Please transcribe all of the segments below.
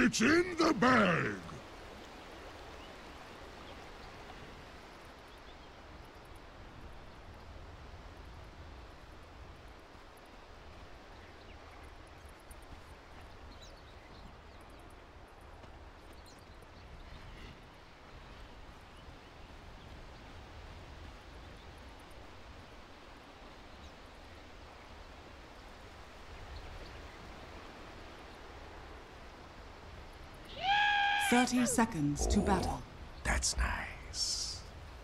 It's in the bag! "30 seconds to battle." That's nice.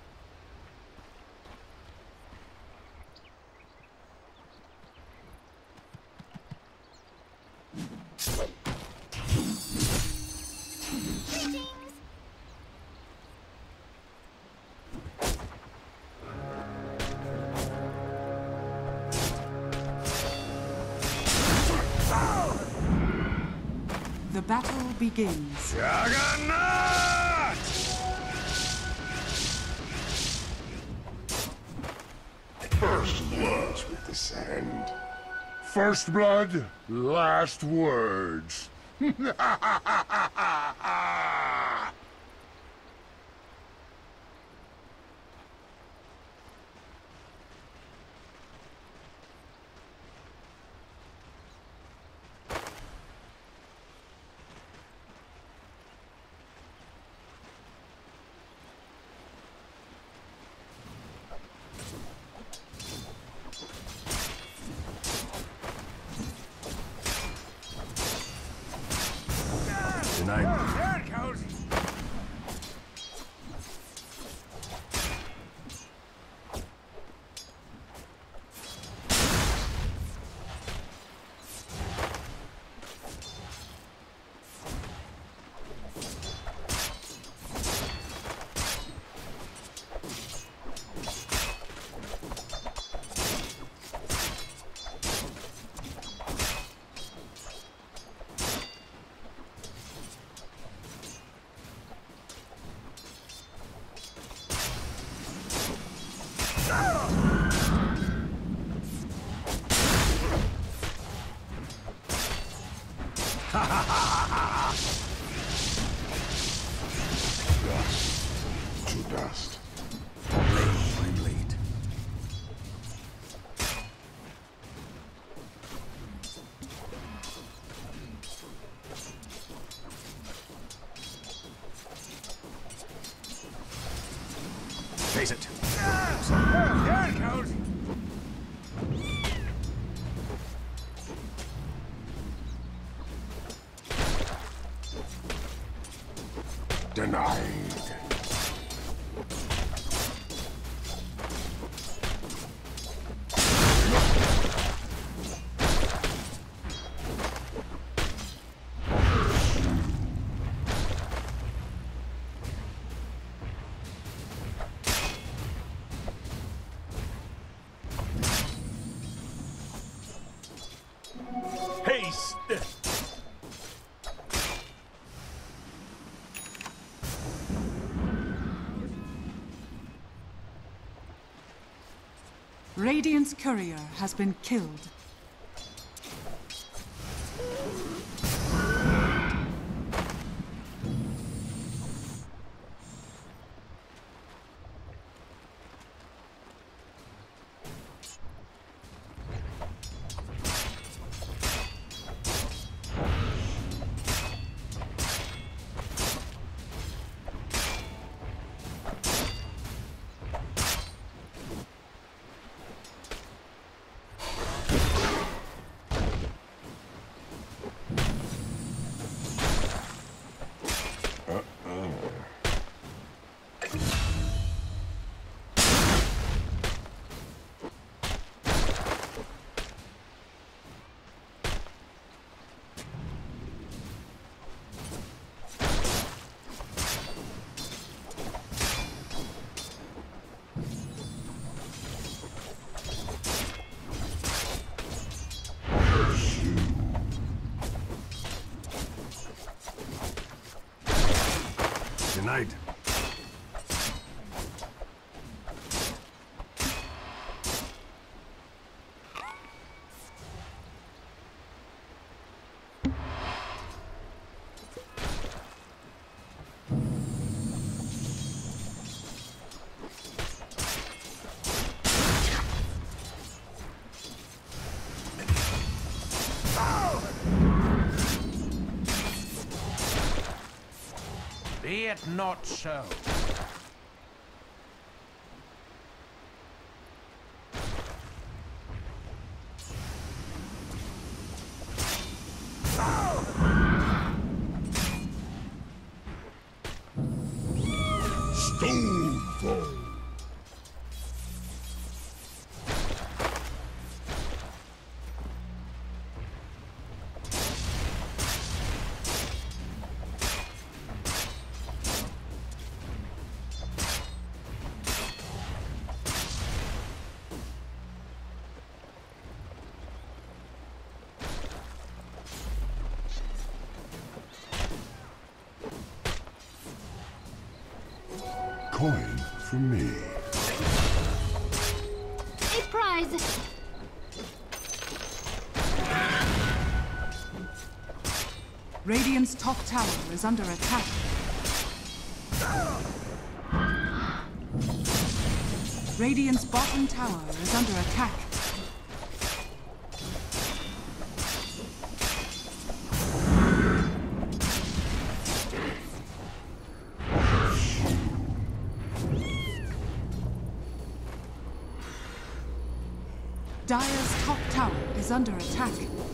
The battle begins. Juggernaut! First words with the sand. First blood, last words. Tonight. There it goes. Dust to dust. I'm late. Face it. There it goes. Denied. Haste. Radiant's courier has been killed. Tonight. Be it not so. Stonefall. Coin for me. A prize! Radiant's top tower is under attack. Radiant's bottom tower is under attack. Dire's top tower is under attack.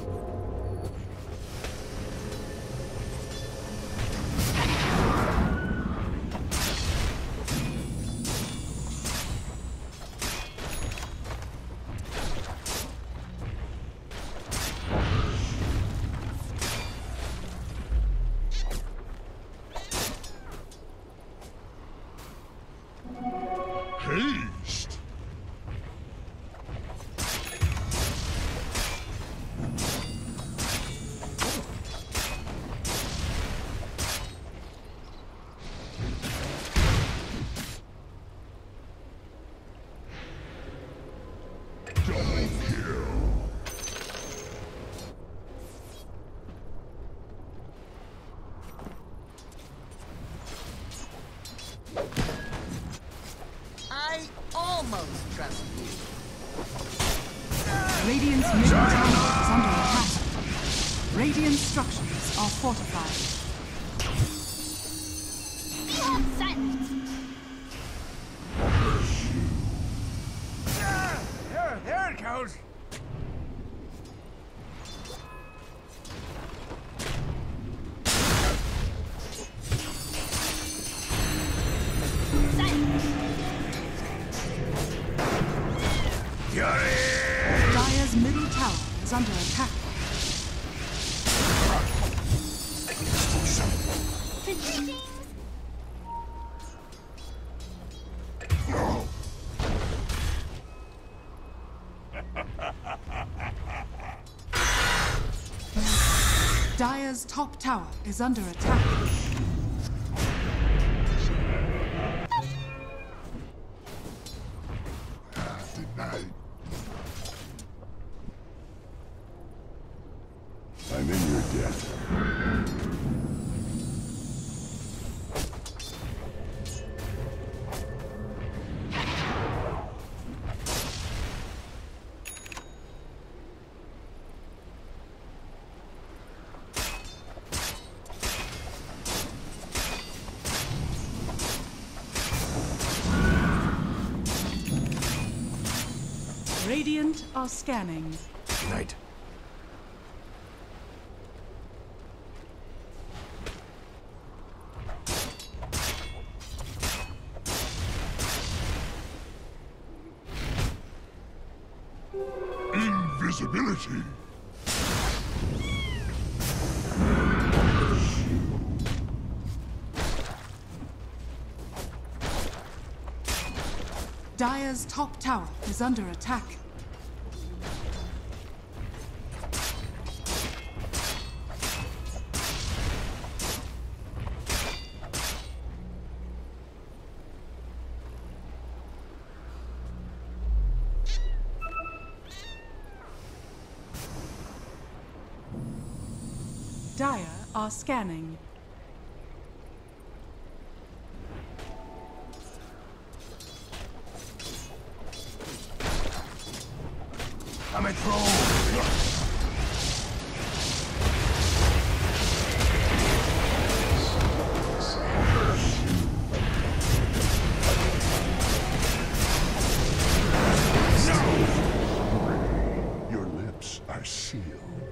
Haste. Double kill. I almost trust you. Radiant's middle tower is under attack. Radiant structures are fortified. Silence! There it goes. Silence! Dire's middle tower is under attack. Predicting! Dire's top tower is under attack. Denied. I'm in your debt. Radiant are scanning. Tonight. Invisibility. Dire's top tower is under attack. Dire are scanning. Coming through! my shield.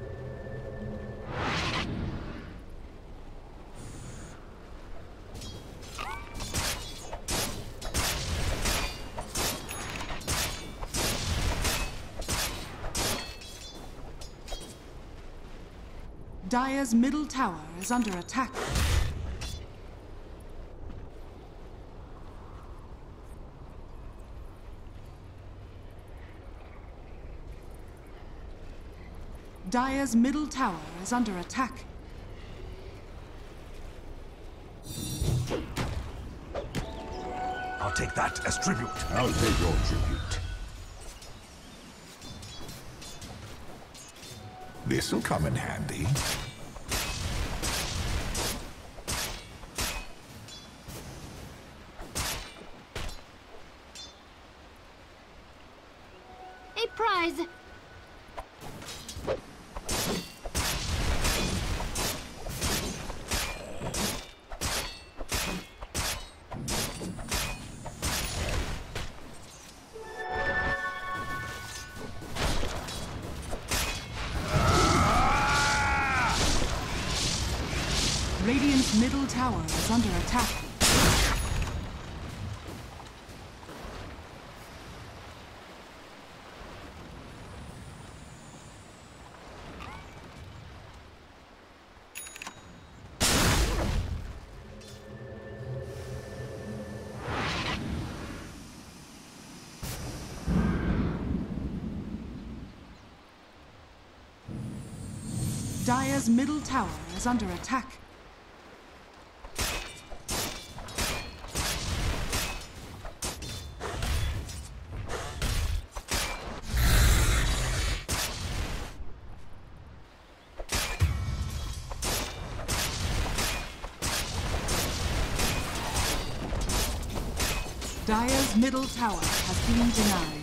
Dire's middle tower is under attack. Dire's middle tower is under attack. I'll take that as tribute. I'll take your tribute. This'll come in handy. A prize. Radiant's middle tower is under attack. Dire's middle tower is under attack. Dire's middle tower has been denied.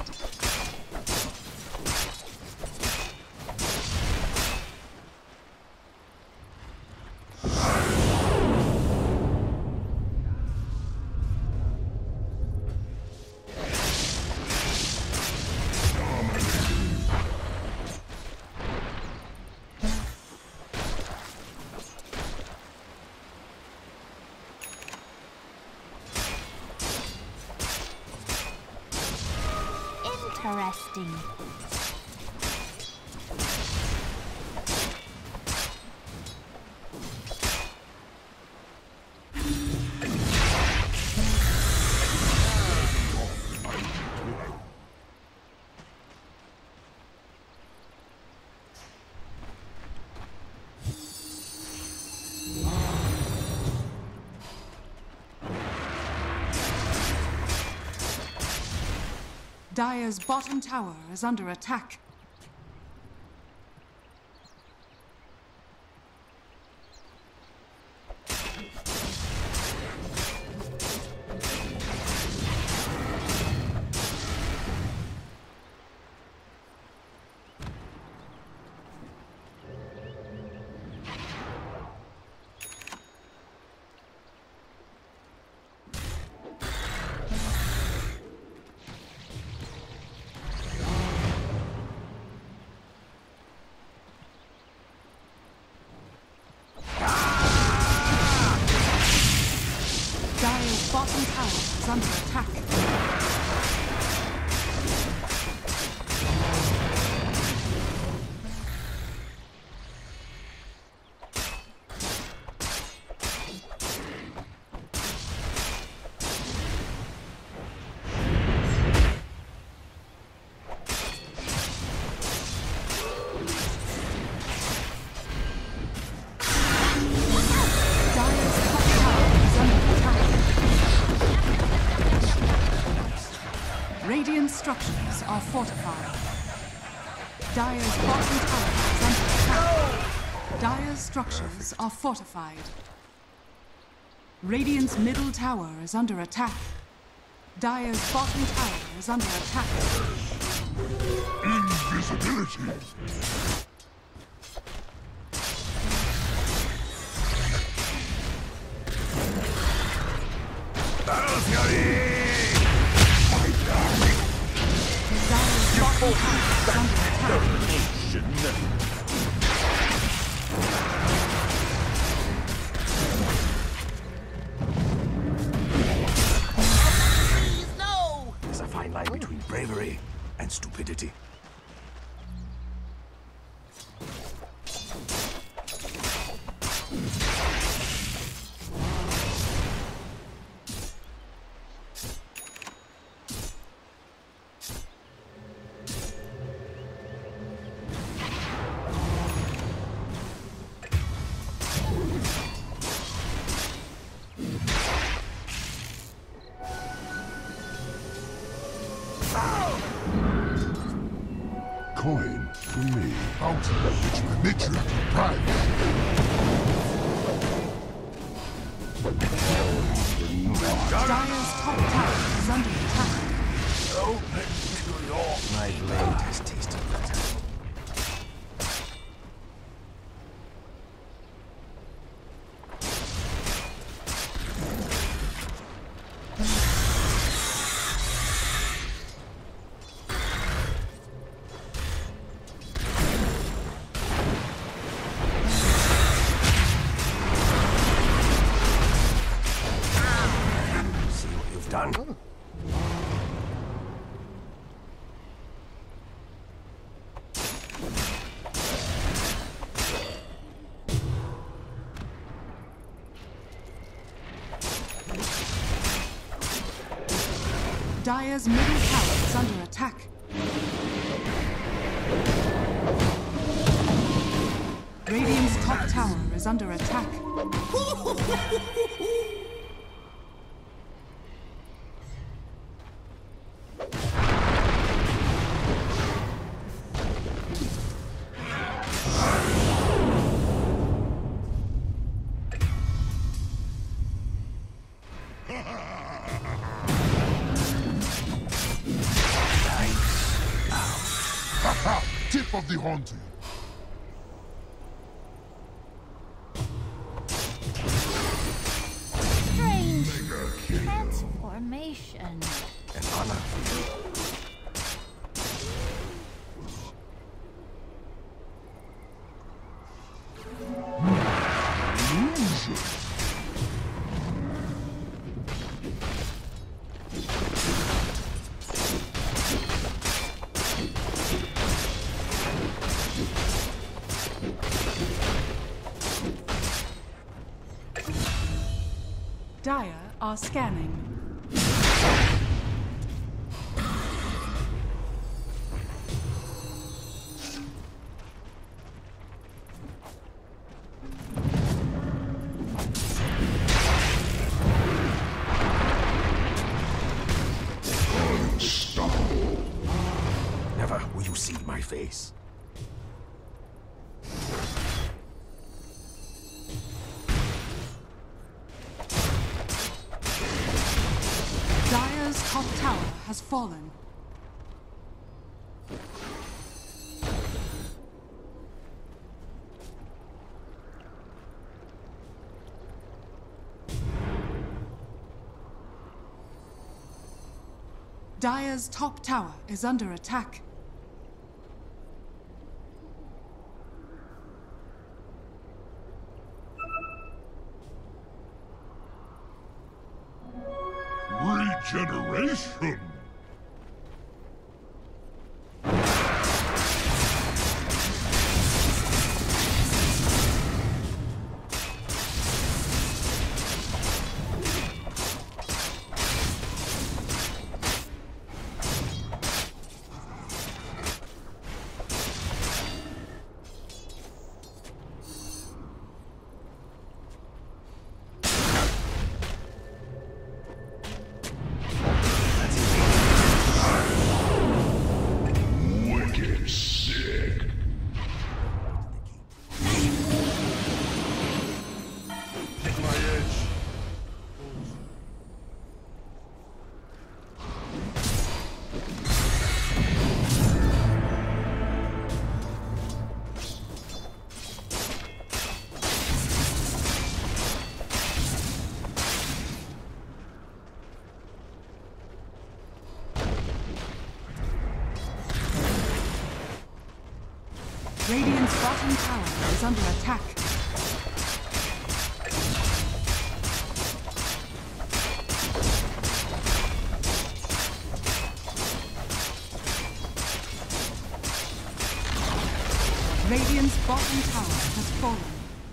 Interesting. Dire's bottom tower is under attack. Dire's bottom tower is under attack. Radiant structures are fortified. Dire's bottom tower is under attack. Dire's structures are fortified. Radiant's middle tower is under attack. Dire's bottom tower is under attack. Invisibility! Battle Fury! Dire's bottom tower is under attack. illusion. Please, no! There's a fine line between bravery and stupidity. Coin for me. Bounty. It's my nature. Pride. Dire's top tower is under attack. Open to your... My blade has tasted better. See what you've done? Dire's middle tower is under attack. Radiant's top tower is under attack. Haha! Tip of the haunted. Strange transformation. An honor. Illusion. Dire are scanning. Unstoppable. Never will you see my face. Dire's top tower has fallen. Dire's top tower is under attack. Regeneration. Radiant's bottom tower is under attack. Radiant's bottom tower has fallen.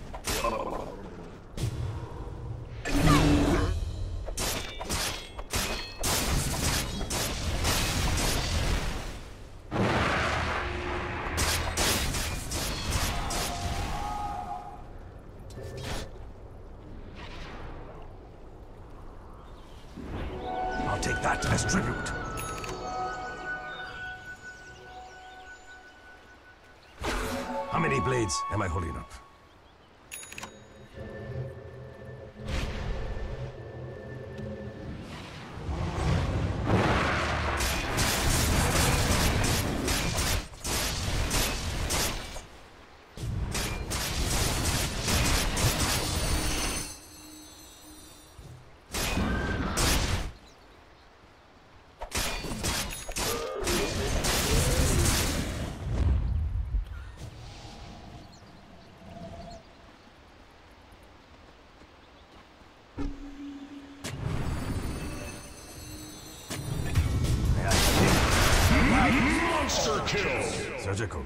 I'll take that as tribute. How many blades am I holding up? Monster kill! Surgical.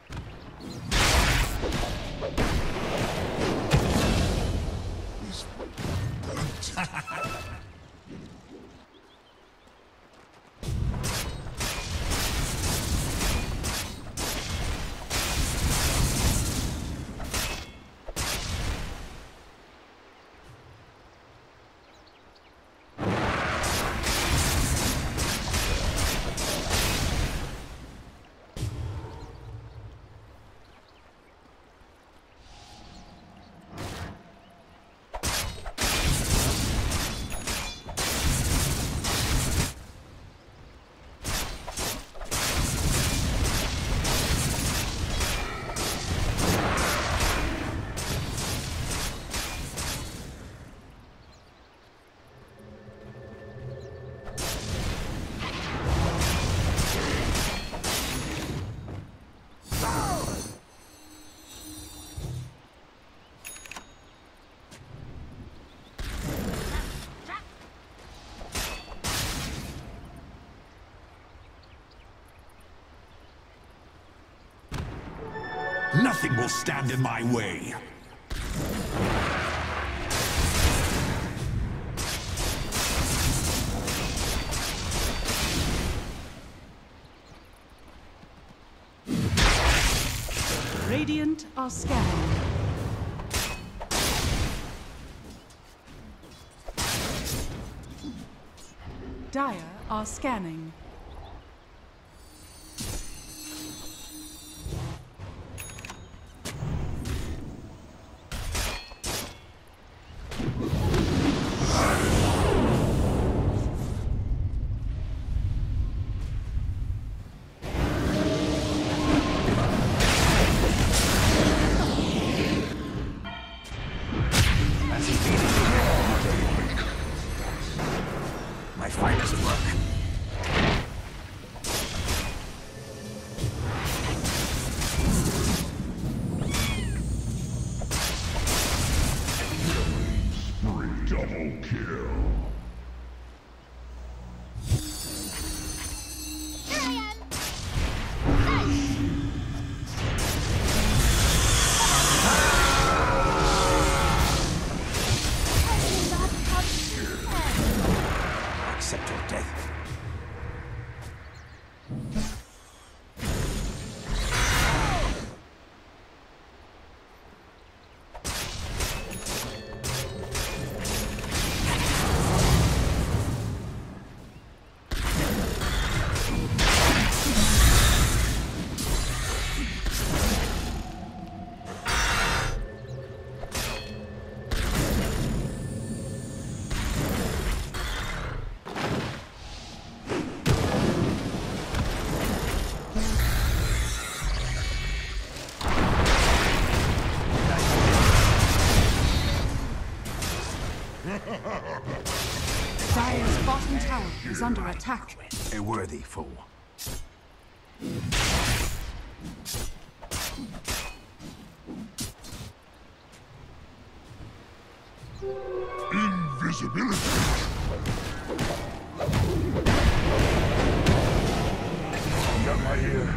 Nothing will stand in my way. Radiant are scanning. Dire are scanning. My finest work. Double kill. Here I am. Accept your death. Dire's bottom tower is under attack. A worthy foe. Invisibility. Got my ear.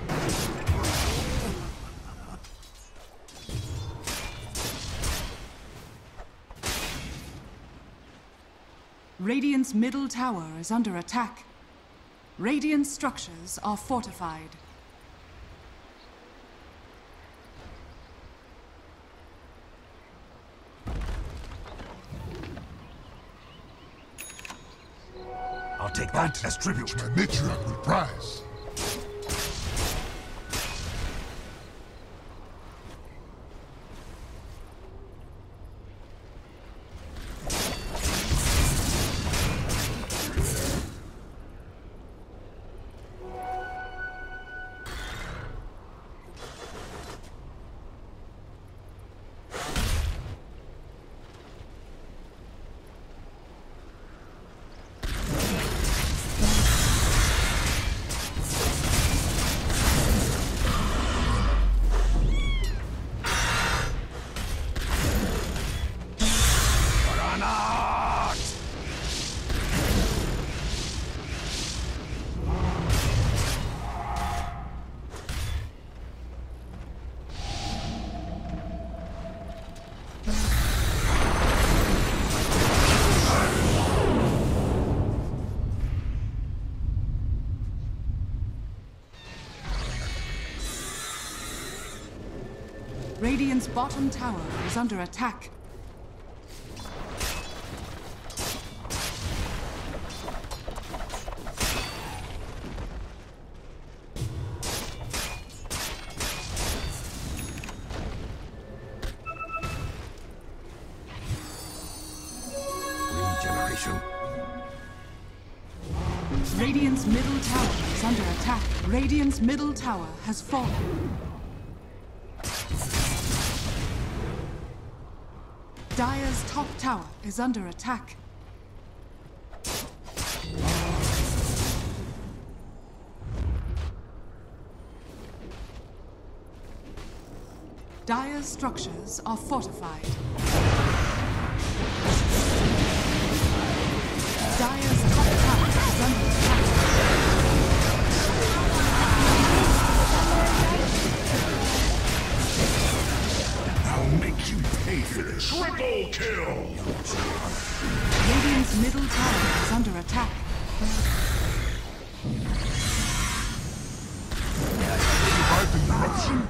Radiant's middle tower is under attack. Radiant structures are fortified. I'll take that as tribute. My matriarch will prize. Radiant's bottom tower is under attack. Regeneration. Radiant's middle tower is under attack. Radiant's middle tower has fallen. Dire's top tower is under attack. Dire's structures are fortified. Dire's top tower is under attack. I'll make you pay for this. Triple kill! Radiant's middle tower is under attack. Survive the eruption.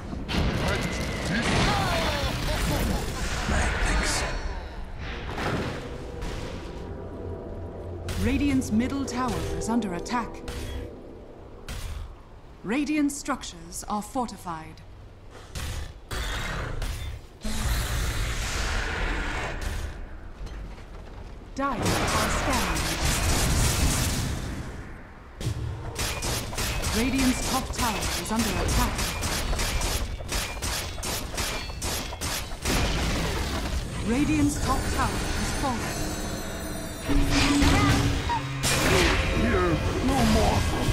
Radiant's middle tower is under attack. Radiant structures are fortified. Dire are scanning. Radiant's top tower is under attack. Radiant's top tower has fallen. Here, no more from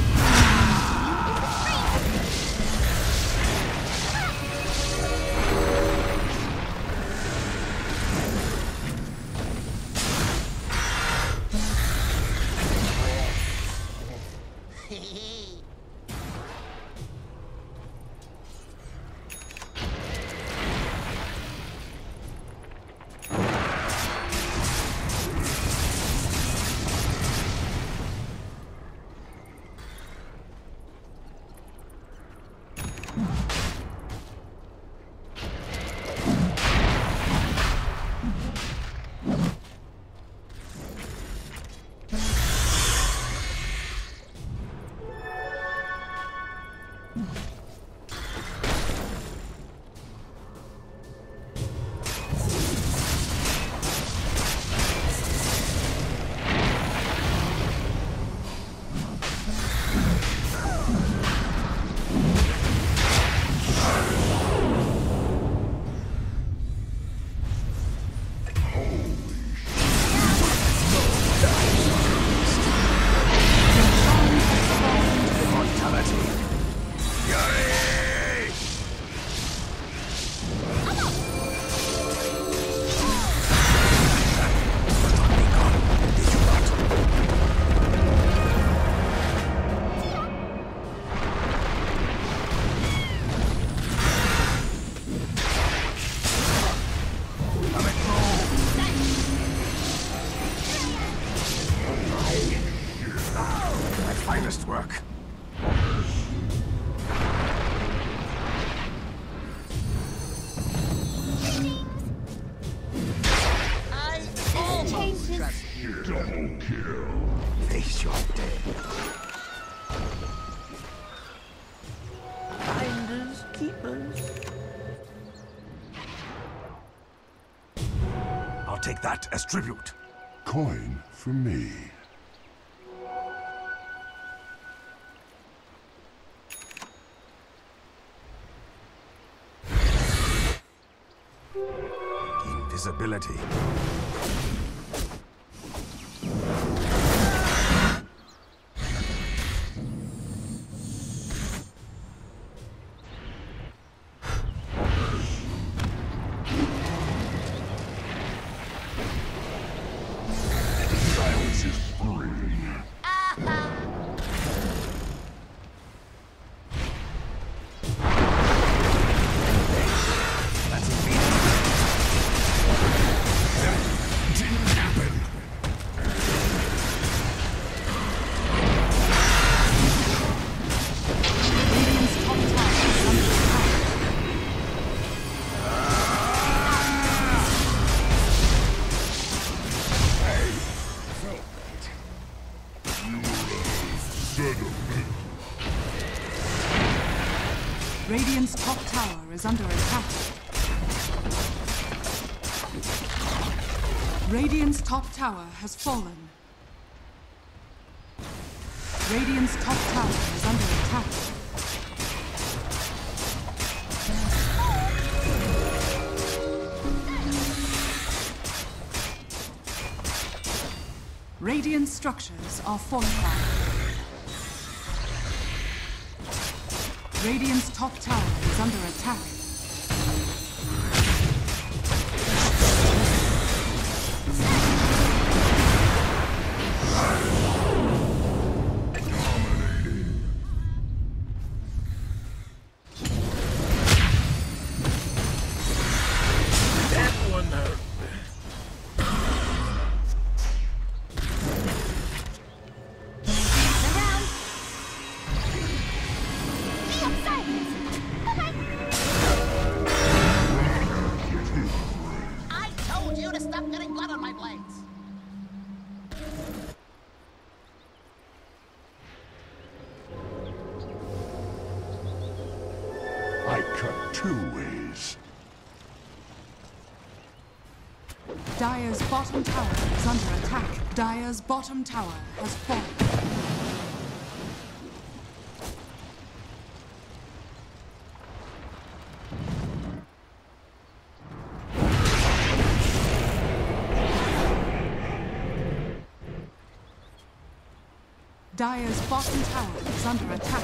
Double kill. Face your dead. Finders, keepers. I'll take that as tribute. Coin for me. Invisibility. Silence is free. That's a feat. Didn't happen. Radiant's top tower is under attack. Sediment. Radiant's top tower is under attack. Radiant's top tower has fallen. Radiant's top tower is under attack. Radiant structures are fortified. Radiant's top tower is under attack. That one hurt. Around. Be upside. I told you to stop getting blood on my blades. I cut two ways. Dire's bottom tower is under attack. Dire's bottom tower has fallen. Dire's bottom tower is under attack.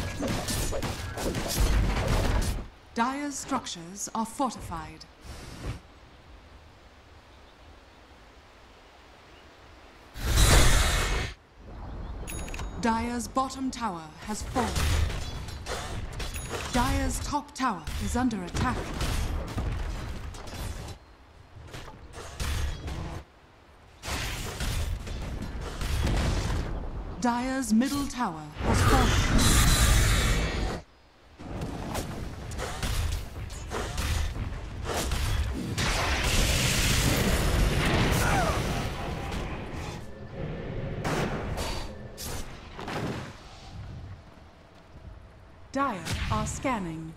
Dire's structures are fortified. Dire's bottom tower has fallen. Dire's top tower is under attack. Dire's middle tower has fallen. Dire are scanning.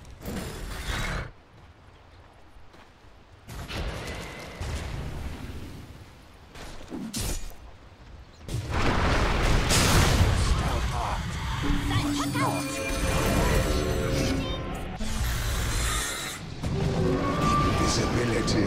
Invisibility.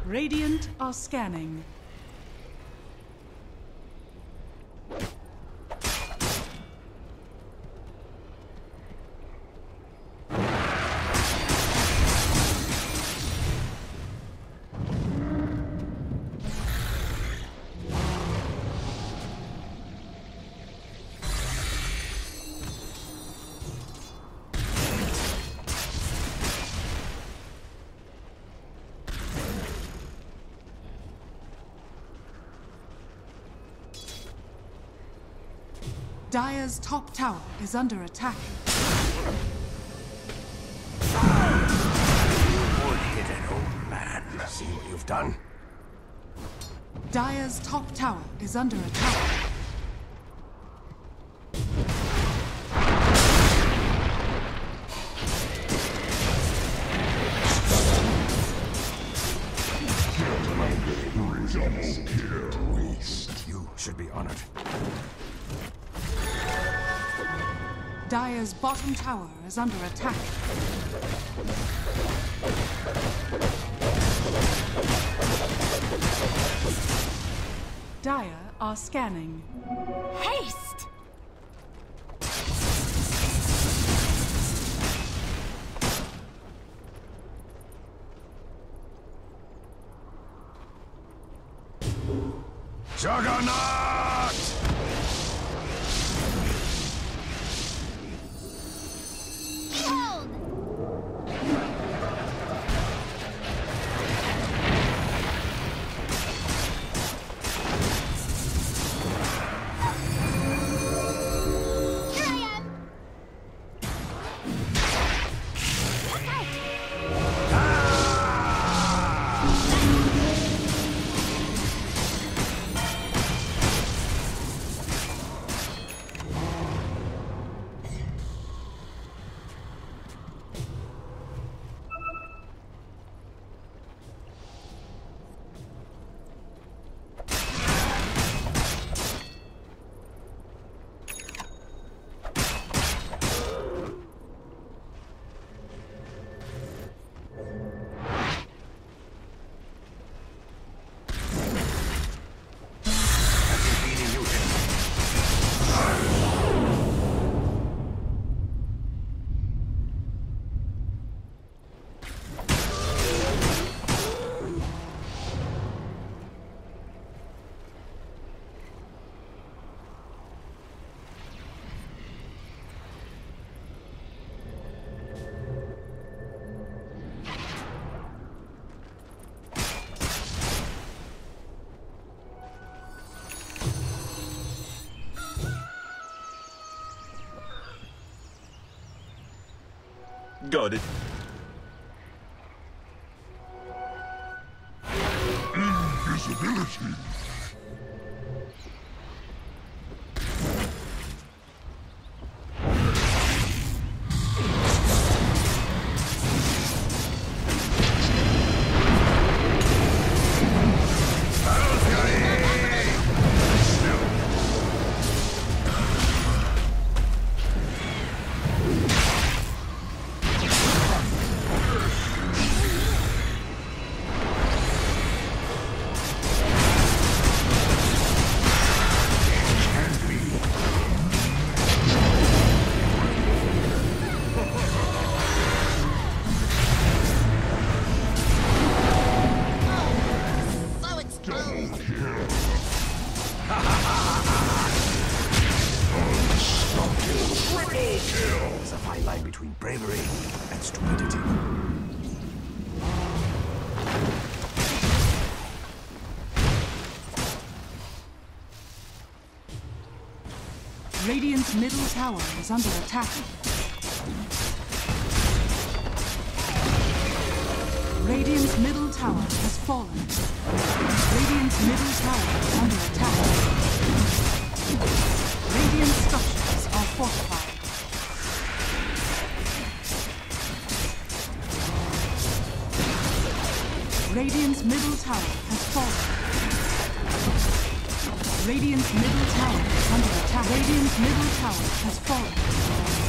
Radiant are scanning. Dire's top tower is under attack. Hard-headed old man. See what you've done? Dire's top tower is under attack. Double kill. You should be honored. Dire's bottom tower is under attack. Dire are scanning. Haste! Juggernaut! Behold! Here I am! Look out! Got it. Invisibility. There's a fine line between bravery and stupidity. Radiant's middle tower is under attack. Radiant's middle tower has fallen. Radiant's middle tower is under attack. Radiant structures are fortified. Radiant's middle tower has fallen. Radiant's middle tower is under attack. Radiant's middle tower has fallen.